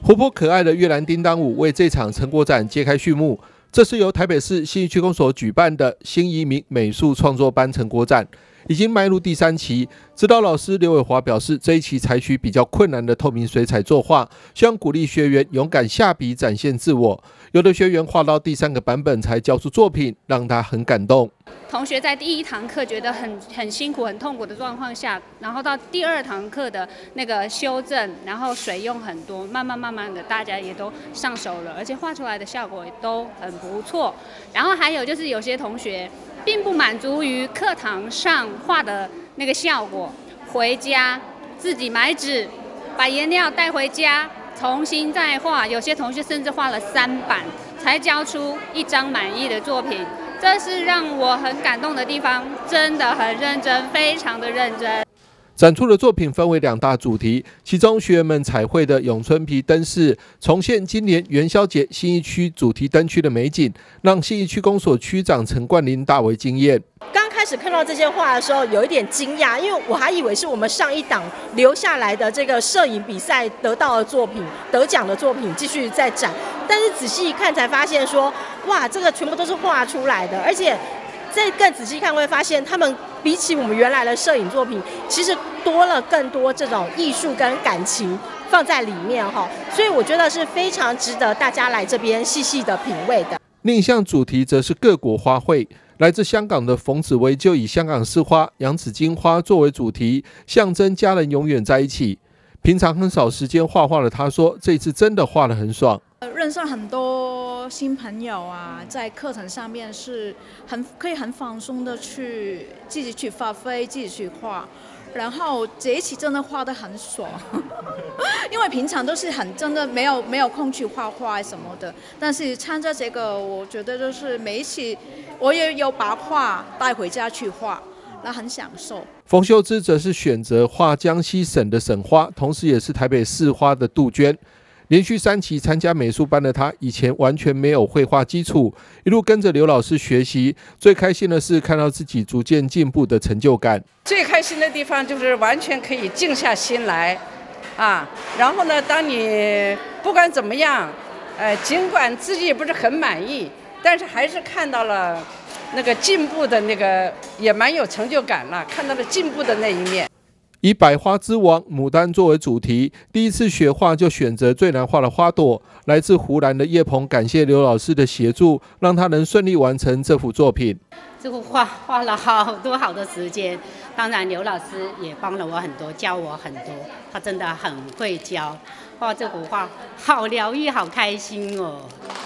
活泼可爱的越南叮当舞为这场成果展揭开序幕。这是由台北市信义区公所举办的新移民美术创作班成果展，已经迈入第3期。指导老师刘伟华表示，这一期采取比较困难的透明水彩作画，希望鼓励学员勇敢下笔展现自我。有的学员画到第3个版本才交出作品，让他很感动。 同学在第1堂课觉得很辛苦、很痛苦的状况下，然后到第2堂课的那个修正，然后水用很多，慢慢的大家也都上手了，而且画出来的效果也都很不错。然后还有就是有些同学并不满足于课堂上画的那个效果，回家自己买纸，把颜料带回家重新再画。有些同学甚至画了3版才交出1张满意的作品。这是让我很感动的地方，真的很认真，非常的认真。 展出的作品分为2大主题，其中学员们彩绘的永春皮灯饰，重现今年元宵节信义区主题灯区的美景，让信义区公所区长陈冠霖大为惊艳。 刚开始看到这些画的时候，有一点惊讶，因为我还以为是我们上一档留下来的这个摄影比赛得到的作品、得奖的作品继续再展，但是仔细一看才发现说，哇，这个全部都是画出来的，而且再更仔细看会发现，他们比起我们原来的摄影作品，其实多了更多这种艺术跟感情放在里面哈，所以我觉得是非常值得大家来这边细细的品味的。 另一项主题则是各国花卉。来自香港的冯子薇就以香港市花洋紫荆花作为主题，象征家人永远在一起。平常很少时间画画的他说，这次真的画得很爽。 认识很多新朋友啊，在课程上面是可以很放松的去自己去发挥，自己去画。然后这一期真的画得很爽，因为平常都是真的没有空去画画什么的，但是参加这个，我觉得就是每一期我也有把画带回家去画，那很享受。 冯秀芝则是选择画江西省的省花，同时也是台北市花的杜鹃。连续3期参加美术班的他，以前完全没有绘画基础，一路跟着刘老师学习。最开心的是看到自己逐渐进步的成就感。 最开心的地方就是完全可以静下心来，然后呢，当你不管怎么样，尽管自己也不是很满意，但是还是看到了那个进步的那个，也蛮有成就感了，看到了进步的那一面。 以百花之王牡丹作为主题，第一次学画就选择最难画的花朵。来自湖南的叶鹏感谢刘老师的协助，让他能顺利完成这幅作品。 这幅画花了好多时间，当然刘老师也帮了我很多，教我很多，他真的很会教。画这幅画好疗愈，好开心哦。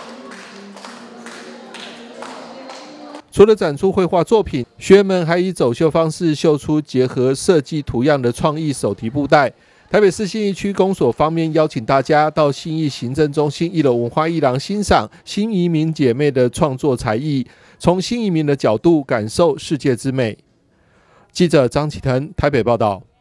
除了展出绘画作品，学员们还以走秀方式秀出结合设计图样的创意手提布袋。台北市信义区公所方面邀请大家到信义行政中心1楼文化艺廊欣赏新移民姐妹的创作才艺，从新移民的角度感受世界之美。记者张启腾台北报道。